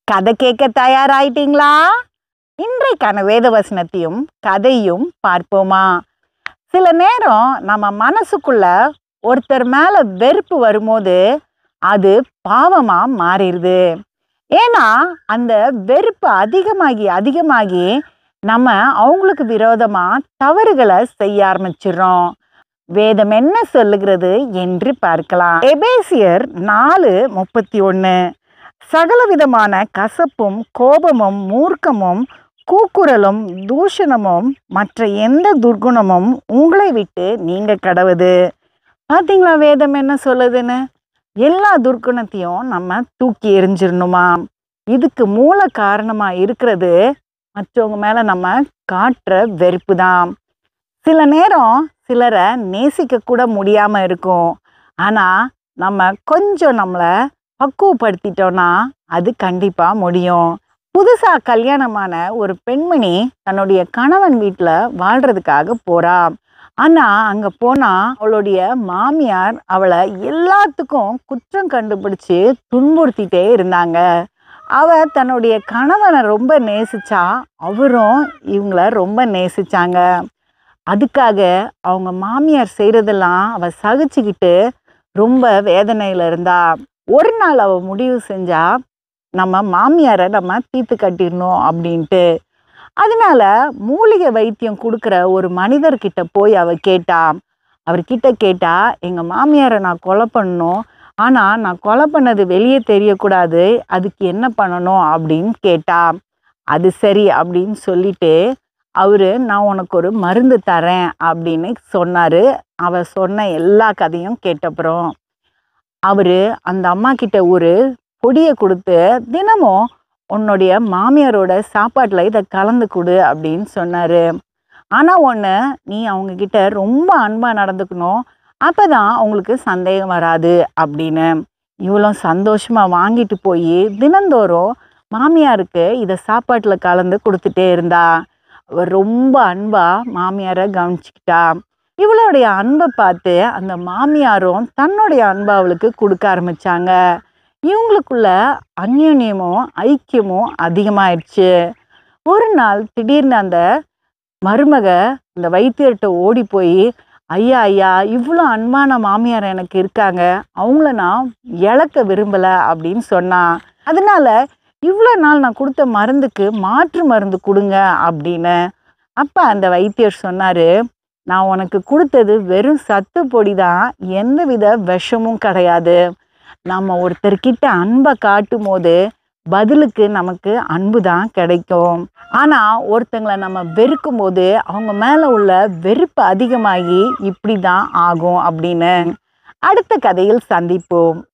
கதை கேட்க தயாராயிட்டீங்களா? இன்றைக்கான வேத வசனத்தையும் கதையும் பார்ப்போமா? சில நேரம் நம்ம மனசுக்குள்ள ஒருத்தர் மேல வெறுப்பு வரும்போது அது பாவமா மாறிடுது. ஏன்னா அந்த வெறுப்பு அதிகமாகி அதிகமாகி நம்ம அவங்களுக்கு விரோதமா தவறுகளை செய்ய ஆரம்பிச்சிடுறோம். வேதம் என்ன சொல்லுகிறது என்று பார்க்கலாம். எபேசியர் 4:31. சகலவிதமான கசப்பும் கோபமும் மூர்க்கமும் கூக்குரலும் தூஷணமும் மற்ற எந்த துர்குணமும் உங்களை விட்டு நீங்க கடவுது. பார்த்தீங்களா வேதம் என்ன சொல்லுதுன்னு? எல்லா துர்குணத்தையும் நம்ம தூக்கி எறிஞ்சிடணுமா? இதுக்கு மூல காரணமா இருக்கிறது மற்றவங்க மேல நம்ம காட்டுற வெறுப்பு தான். சில நேரம் சிலரை நேசிக்க கூட முடியாம இருக்கும். ஆனா நம்ம கொஞ்சம் நம்மளை பக்குவப்படுத்திட்டோம்னா அது கண்டிப்பா முடியும். புதுசா கல்யாணமான ஒரு பெண்மணி தன்னுடைய கணவன் வீட்டில் வாழ்றதுக்காக போறா. ஆனா அங்க போனா அவளுடைய மாமியார் அவளை எல்லாத்துக்கும் குற்றம் கண்டுபிடிச்சு துன்புறுத்திட்டே இருந்தாங்க. அவ தன்னுடைய கணவனை ரொம்ப நேசிச்சா, அவரும் இவங்கள ரொம்ப நேசிச்சாங்க. அதுக்காக அவங்க மாமியார் செய்யறதெல்லாம் அவ சகிச்சுக்கிட்டு ரொம்ப வேதனையில இருந்தா. ஒரு நாள் அவ முடிவு செஞ்சா, நம்ம மாமியாரை நம்ம தீர்த்து கட்டிடணும் அப்படின்ட்டு. அதனால மூலிகை வைத்தியம் கொடுக்குற ஒரு மனிதர்கிட்ட போய் அவ கேட்டா. அவர்கிட்ட கேட்டா, எங்க மாமியாரை நான் கொலை பண்ணணும், ஆனா நான் கொலை பண்ணது வெளியே தெரியக்கூடாது, அதுக்கு என்ன பண்ணணும் அப்படின்னு கேட்டா. அது சரி அப்படின்னு சொல்லிட்டு அவரு, நான் உனக்கு ஒரு மருந்து தரேன் அப்படின்னு சொன்னாரு. அவ சொன்ன எல்லா கதையும் கேட்டப்புறம் அவரு அந்த அம்மா கிட்ட ஒரு பொடியை கொடுத்து, தினமும் உன்னுடைய மாமியாரோட சாப்பாட்டில் இதை கலந்து கொடு அப்படின்னு சொன்னாரு. ஆனால் ஒன்று, நீ அவங்க கிட்ட ரொம்ப அன்பாக நடந்துக்கணும், அப்பதான் அவங்களுக்கு சந்தேகம் வராது அப்படின்னு. இவ்வளோ சந்தோஷமா வாங்கிட்டு போய் தினந்தோறும் மாமியாருக்கு இதை சாப்பாட்டில் கலந்து கொடுத்துட்டே இருந்தா. அவர் ரொம்ப அன்பா மாமியாரை கவனிச்சுக்கிட்டா. இவளுடைய அன்பை பார்த்து அந்த மாமியாரும் தன்னுடைய அன்பை அவளுக்கு கொடுக்க ஆரம்பிச்சாங்க. இவங்களுக்குள்ள அந்யோன்யமும் ஐக்கியமும் அதிகமாயிடுச்சு. ஒரு நாள் திடீர்னு அந்த மருமக இந்த வைத்தியர்கிட்ட ஓடி போய், ஐயா ஐயா, இவ்வளோ அன்பான மாமியார் எனக்கு இருக்காங்க, அவங்கள நான் இழக்க விரும்பலை அப்படின்னு சொன்னா. அதனால இவ்வளோ நாள் நான் கொடுத்த மருந்துக்கு மாற்று மருந்து கொடுங்க அப்படின்னு. அப்போ அந்த வைத்தியர் சொன்னாரு, நான் உனக்கு கொடுத்தது வெறும் சத்து பொடி தான், எந்தவித விஷமும் கிடையாது. நம்ம ஒருத்தர்கிட்ட அன்பை காட்டும் போது பதிலுக்கு நமக்கு அன்பு தான் கிடைக்கும். ஆனால் ஒருத்தங்களை நம்ம வெறுக்கும் போது அவங்க மேலே உள்ள வெறுப்பு அதிகமாகி இப்படி தான் ஆகும் அப்படின்னு. அடுத்த கதையில் சந்திப்போம்.